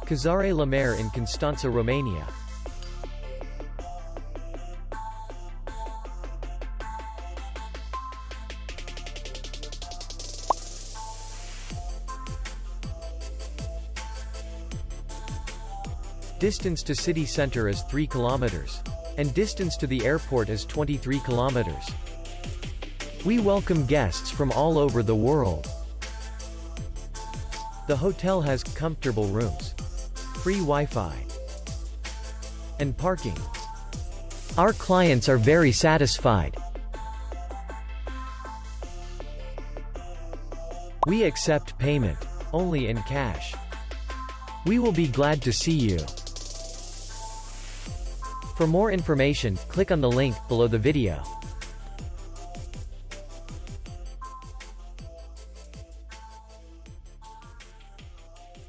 Cazare la Mare in Constanța, Romania. Distance to city center is 3 kilometers. And distance to the airport is 23 kilometers. We welcome guests from all over the world. The hotel has comfortable rooms, free Wi-Fi, and parking. Our clients are very satisfied. We accept payment only in cash. We will be glad to see you. For more information, click on the link below the video.